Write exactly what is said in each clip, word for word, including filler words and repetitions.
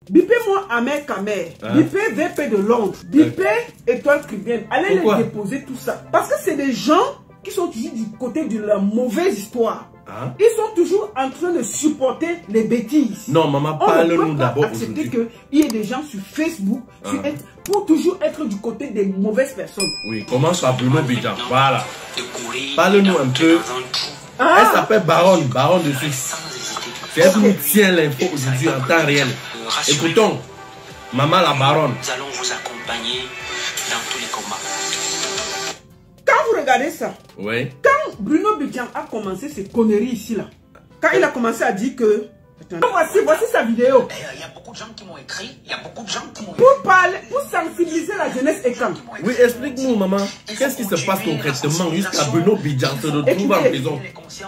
Bipez-moi Amer Kamer. Hein? Bipez V P de Londres. Bipez hein? Étoile Cubaine. Allez Pourquoi? les déposer tout ça. Parce que c'est des gens qui sont toujours du côté de la mauvaise histoire. Hein? Ils sont toujours en train de supporter les bêtises. Non, maman, parle-nous d'abord. Accepter qu'il y ait des gens sur Facebook hein? sur être, pour toujours être du côté des mauvaises personnes. Oui, commence par Bruno Bidjan. Voilà. Parle-nous un peu. Ah. Elle s'appelle Baronne, Baronne de Suisse. C'est elle qui nous tient l'info aujourd'hui en temps réel. Écoutons, maman la Baronne. Nous allons vous accompagner dans tous les combats. Quand vous regardez ça, oui. Quand Bruno Bidjan a commencé ces conneries ici là, quand il a commencé à dire que attends, voici, voici sa vidéo. Il y a beaucoup de gens qui m'ont écrit, il y a beaucoup de gens qui m'ont pour parler, pour sensibiliser la jeunesse et quand. Oui, explique-nous maman, qu'est-ce qui se passe concrètement jusqu'à Bruno Bidjan se retrouve en prison?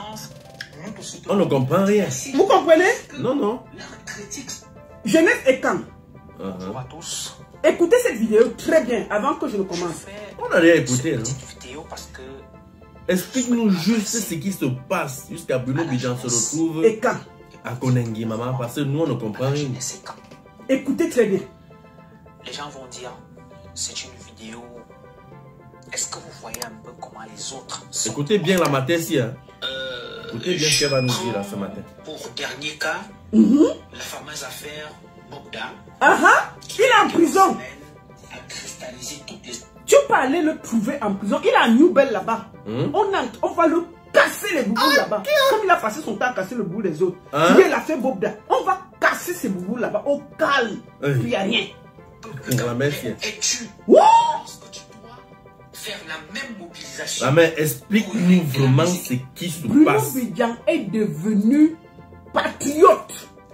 On ne comprend rien. Vous comprenez? Non, non. Jeunesse et quand. Uh-huh. Écoutez cette vidéo très bien avant que je ne commence. On n'a rien écouté, non? Explique-nous juste ce qui se passe jusqu'à Bruno Bidjan se retrouve et quand à Konengi, maman, parce que nous on ne comprend rien. Écoutez très bien. Les gens vont dire, c'est une vidéo. Est-ce que vous voyez un peu comment les autres sont? Écoutez bien la matin si, hein. Euh, Écoutez bien ce qu'elle va nous dire là ce matin. Pour dernier cas, mm-hmm. la fameuse affaire Bogda. Ah ah, il est en prison. A cristallisé toutes les... Tu peux aller le trouver en prison. Il a un New Bell là-bas. Hum? On, on va le casser les boubous ah, là-bas. Comme il a passé son temps à casser le boubou des autres. Hein? Il a fait Bogda. On va casser ces boubous là-bas au calme. Puis il n'y a rien. La mère, et tu wow. penses que tu dois faire la même mobilisation. La mère, explique-nous vraiment ce qui se Bruno passe. Bruno Bidjan est devenu patriote.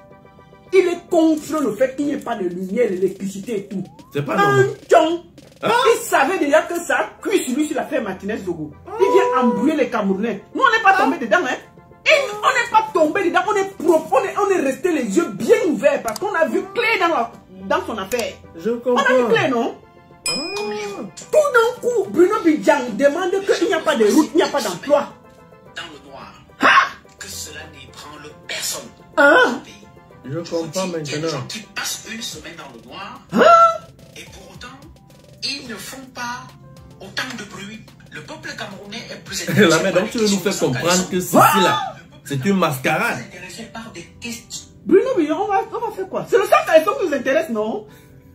Il est contre le fait qu'il n'y ait pas de lumière, d'électricité et tout. C'est pas un tchon. Ah. Il savait déjà que ça a cuit sur lui sur l'affaire Martinez Zogo. Ah. Il vient embrouiller les Camerounais. Nous, on n'est pas tombé ah. dedans, hein. Et on n'est pas tombé dedans. On est propre, on est, on est resté les yeux bien ouverts parce qu'on a vu Clé dans, la, dans son affaire. Je comprends. On a vu Clé, non? Ah. Tout d'un coup, Bruno Bidjan demande qu'il n'y a pas de route, il n'y a pas d'emploi. Dans le noir. Ah. Que cela n'ébranle personne. Ah. Je comprends maintenant. Il y a des gens qui passent une semaine dans le noir. Ah. Et pour autant, ils ne font pas autant de bruit. Le peuple camerounais est plus intéressé. La mère, donc tu veux nous faire comprendre que ceci là, c'est une mascarade. Par des questions. Bruno Bidjan, on va, on va faire quoi? C'est le seul cas qui nous intéresse, non?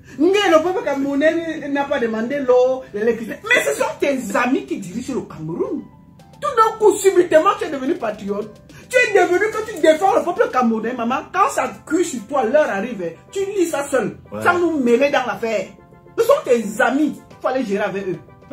Le peuple camerounais n'a pas demandé l'eau, l'électricité. Mais ce sont tes amis qui dirigent le Cameroun. Tout d'un coup, subitement, tu es devenu patriote. Tu es devenu que tu défends le peuple camerounais, maman. Quand ça cuit sur toi, l'heure arrive, tu lis ça seul. Ouais. Sans nous mêler dans l'affaire. Ce sont tes amis. Il faut aller gérer avec eux. Hein?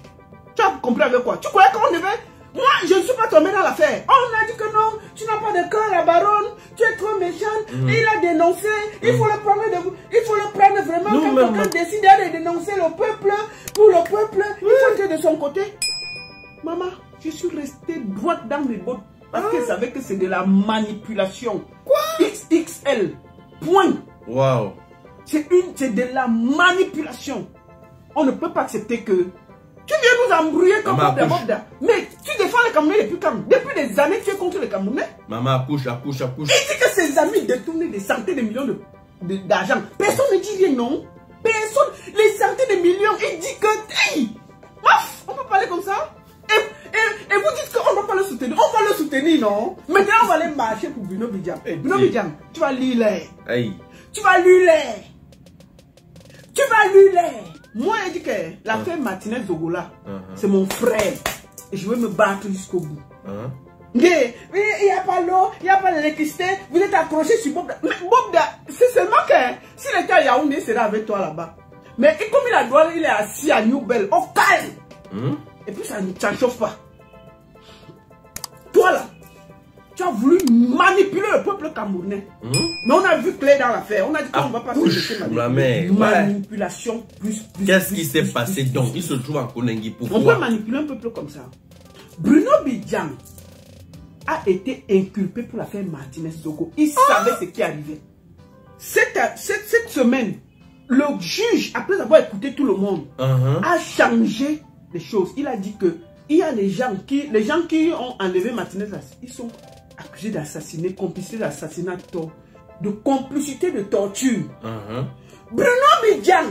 Tu as compris avec quoi? Tu croyais qu'on devait... Moi, je ne suis pas tombé dans l'affaire. On a dit que non, tu n'as pas de cœur, la baronne. Tu es trop méchante. Mmh. Il a dénoncé. Il faut le prendre, de... il faut le prendre vraiment. Nous, quand quelqu'un décide de dénoncer le peuple, pour le peuple, mmh. il faut être de son côté. Maman, je suis restée droite dans mes bottes. Parce ah. qu'elle savait que c'est de la manipulation. Quoi? X X L. Point. Waouh. C'est une, c'est de la manipulation. On ne peut pas accepter que tu viens nous embrouiller comme Bobda Bobda. Mais tu défends les Camerounais depuis quand? Depuis des années, tu es contre les Camerounais. Maman, accouche, accouche, accouche. Il dit que ses amis détournent des centaines de millions de, de, d'argent. Personne ne dit rien, non? Personne. Les centaines de millions, il dit que... Hey, ouf, on peut parler comme ça? Et, et, et vous dites qu'on ne va pas le soutenir. On va le soutenir, non? Maintenant, on va aller marcher pour Bruno Bidjan. Hey, Bruno Bidjan, tu vas lire les. Hey. Tu vas lire les. Tu vas lire les. Moi, je dis que l'affaire uh -huh. Martinez Zogola, uh -huh. c'est mon frère. Et je vais me battre jusqu'au bout. Uh -huh. Mais il n'y a pas l'eau, il n'y a pas l'électricité. Vous êtes accroché sur Bobda. Mais Bobda, c'est seulement que s'il était à Yaoundé, il serait avec toi là-bas. Mais comme il a droit, il est assis à New Bell, au calme. Uh -huh. Et puis ça ne chauffe pas. Toi là, tu as voulu manipuler le peuple camerounais. Mmh. Mais on a vu clair dans l'affaire. On a dit qu'on ne va pas se laisser manipuler. Manipulation plus plus. Qu'est-ce qui s'est passé donc? Il se trouve en Konengi. Pourquoi? On peut manipuler un peuple comme ça. Bruno Bidjan a été inculpé pour l'affaire Martinez Zogo. Il ah. savait ce qui arrivait. Cette, cette, cette semaine, le juge, après avoir écouté tout le monde, uh -huh. a changé les choses. Il a dit que il y a les gens qui, les gens qui ont enlevé Martinez, ils sont accusés d'assassiner, complicés d'assassinat. de complicité de torture. Uh-huh. Bruno Bidjan,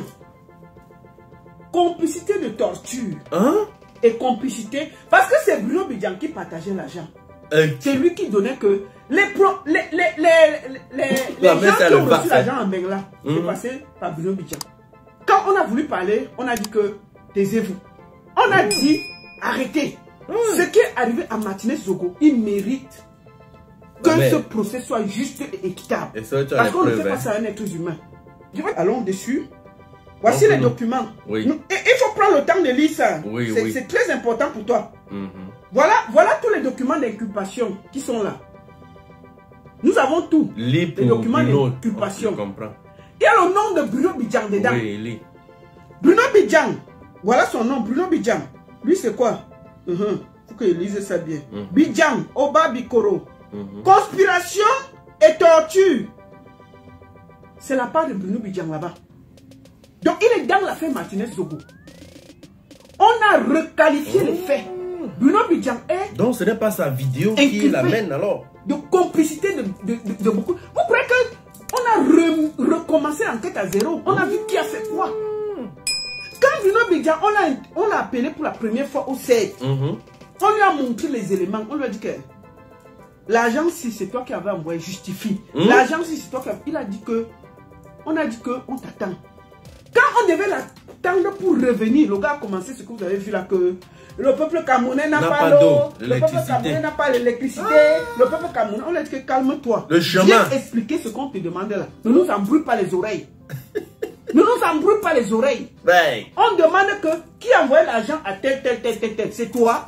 complicité de torture. Hein? Et complicité, parce que c'est Bruno Bidjan qui partageait l'argent. Euh, C'est lui qui donnait que les, pro, les, les, les, les, les Non, mais gens c'est qui le ont reçu vaccin. l'argent en Bengla, c'est Mhm. passé par Bruno Bidjan. Quand on a voulu parler, on a dit que taisez-vous. On a dit arrêtez. Mhm. Ce qui est arrivé à Martinez Zogo, il mérite que Non, mais- ce procès soit juste et équitable. Et ça, tu as Parce les qu'on ne preuves, fait pas hein. ça à un être humain. Je vais- Allons dessus. Voici Donc, les nous- documents. Oui. Nous- et il faut prendre le temps de lire ça. Oui, C'est oui. c'est très important pour toi. Mhm. Voilà, voilà tous les documents d'inculpation qui sont là. Nous avons tout. Lis Les pour documents Bruno. d'inculpation. Je comprends. Il y a le nom de Bruno Bidjan dedans. Oui, lis. Bruno Bidjan. Voilà son nom, Bruno Bidjan. Lui, c'est quoi? Il faut que je lise ça bien. Mhm. Bidjan, Oba Bikoro. Mhm. Conspiration et torture. C'est la part de Bruno Bidjan là-bas. Donc, il est dans l'affaire Martinez Zogo. On a requalifié les faits. Bruno Bidjan est Donc, ce n'est pas sa vidéo Inculpé. qui l'amène alors. de complicité de, de, de, de beaucoup. Vous croyez qu'on a re- recommencé l'enquête à zéro? On a vu qui a fait quoi? Quand Bruno Bidjan, on l'a on l'a appelé pour la première fois au C E D, Mhm. on lui a montré les éléments. On lui a dit que l'argent, si c'est toi qui avais envoyé, justifie. Mhm. L'argent, si c'est toi qui avais... Il a dit que... On a dit que on t'attend. Quand on devait l'attendre pour revenir, le gars a commencé ce que vous avez vu là, que le peuple camerounais n'a N'a pas pas d'eau, d'eau, le peuple l'électricité. camerounais n'a pas l'électricité, le peuple camerounais, on a dit que calme-toi. Le chemin. Viens expliquer ce qu'on te demande là. Ne nous embrouille pas les oreilles. Ne nous embrouille pas les oreilles. Ben, On demande que qui a envoyé l'argent à tel, tel, tel, tel, tel. C'est toi.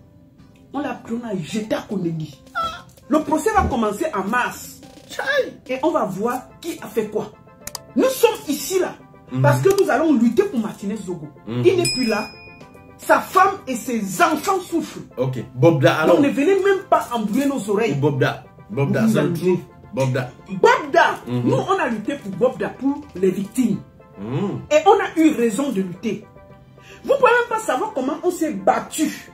On l'a pris, on a jeté à Konegi. Le procès va commencer en mars. Et on va voir qui a fait quoi. Nous sommes ici là. Mhm. Parce que nous allons lutter pour Martinez Zogo. Mhm. Il n'est plus là. Sa femme et ses enfants souffrent. ok. Bobda, alors. Donc ne venez même pas embrouiller nos Ou oreilles. Bobda. Bobda, Vous seul. embrouillez. Bobda. Bobda. Mhm. Nous, on a lutté pour Bobda, pour les victimes. Mhm. Et on a eu raison de lutter. Vous ne pouvez même pas savoir comment on s'est battu.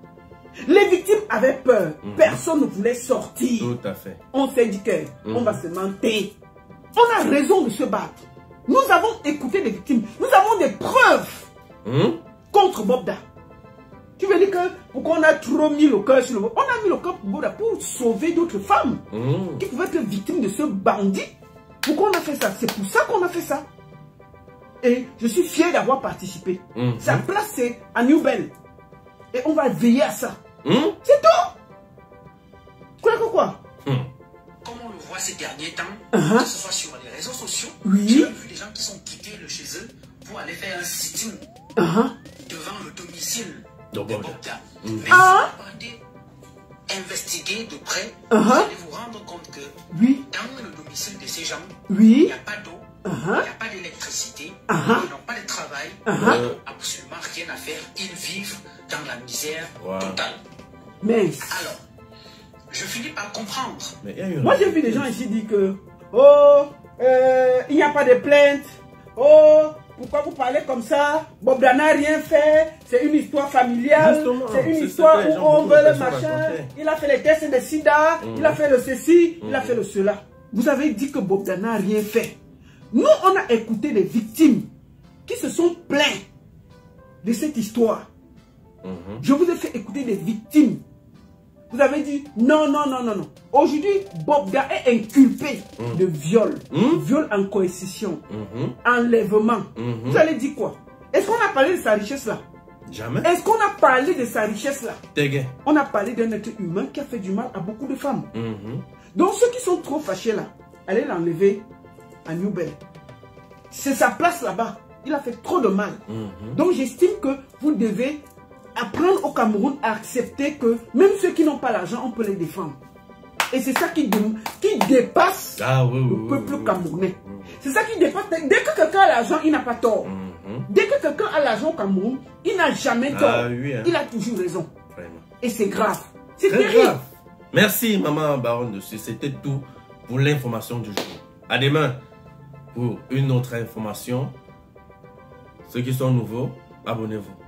Les victimes avaient peur. Mhm. Personne ne voulait sortir. Tout à fait. On s'est dit qu'on Mhm. va se mentir. On a raison de se battre. Nous avons écouté les victimes. Nous avons des preuves Mhm. contre Bobda. Tu veux dire que pourquoi on a trop mis le cœur sur le... On a mis le cœur pour Bobda pour sauver d'autres femmes Mhm. qui pouvaient être victimes de ce bandit. Pourquoi on a fait ça? C'est pour ça qu'on a fait ça. Et je suis fier d'avoir participé. Mhm. Sa place, c'est à New Bell. Et on va veiller à ça. Mhm. C'est tout. Quoi, quoi, quoi? Mhm. Comme on le voit ces derniers temps, Uh-huh. que ce soit sur les réseaux sociaux, Oui. j'ai vu des gens qui sont quittés de chez eux pour aller faire un sitting Uh-huh. devant le domicile De de Bobda. Bobda. Mhm. Mais Ah. si vous partez investiguer de près, Uh-huh. vous allez vous rendre compte que Oui. dans le domicile de ces gens, il Oui. n'y a pas d'eau, il Uh-huh. n'y a pas d'électricité, Uh-huh. ils n'ont pas de travail, Uh-huh. ils n'ont absolument rien à faire, ils vivent dans la misère Wow. totale. Mais Alors, je finis par comprendre. Mais il y a une moi, j'ai vu des gens ici dire que oh, euh, il n'y a pas de plainte. Oh, pourquoi vous parlez comme ça? Bobda n'a rien fait. C'est une histoire familiale. Justement, C'est une c'est ce histoire que les où gens, on beaucoup de veut le personnes machin. racontaient. Il a fait les tests de sida. Mhm. Il a fait le ceci. Il a Mhm. fait le cela. Vous avez dit que Bobda n'a rien fait. Nous, on a écouté les victimes qui se sont plaints de cette histoire. Mhm. Je vous ai fait écouter des victimes. Vous avez dit non, non, non, non, non. Aujourd'hui, Bobda est inculpé Mm. de viol, Mm. viol en coercition, Mhm. enlèvement. Mhm. Vous allez dire quoi? Est-ce qu'on a parlé de sa richesse là? Jamais. Est-ce qu'on a parlé de sa richesse là? Tégué. On a parlé d'un être humain qui a fait du mal à beaucoup de femmes. Mhm. Donc ceux qui sont trop fâchés là, allez l'enlever à New Bell. C'est sa place là-bas. Il a fait trop de mal. Mhm. Donc j'estime que vous devez apprendre au Cameroun à accepter que même ceux qui n'ont pas l'argent, on peut les défendre. Et c'est ça qui, dé- qui dépasse Ah oui, oui, le oui, peuple oui, oui. camerounais. Mhm. C'est ça qui dépasse. Dès que quelqu'un a l'argent, il n'a pas tort. Mhm. Dès que quelqu'un a l'argent au Cameroun, il n'a jamais tort. Ah oui, hein. Il a toujours raison. Vraiment. Et c'est grave. C'est Très terrible. grave. Merci, maman Baronne dessus. C'était tout pour l'information du jour. À demain pour une autre information. Ceux qui sont nouveaux, abonnez-vous.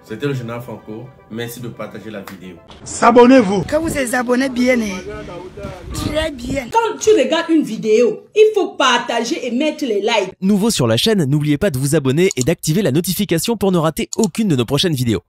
C'était le Général Franco. Merci de partager la vidéo. S'abonnez-vous. Quand vous êtes abonné bien, très bien. Quand tu regardes une vidéo, il faut partager et mettre les likes. Nouveau sur la chaîne, n'oubliez pas de vous abonner et d'activer la notification pour ne rater aucune de nos prochaines vidéos.